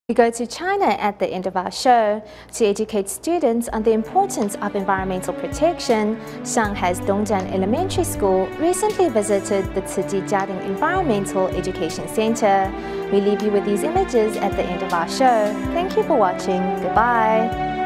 We go to China at the end of our show. To educate students on the importance of environmental protection, Shanghai's Dongjiang Elementary School recently visited the Jiading Environmental Education Center. We leave you with these images at the end of our show. Thank you for watching. Goodbye.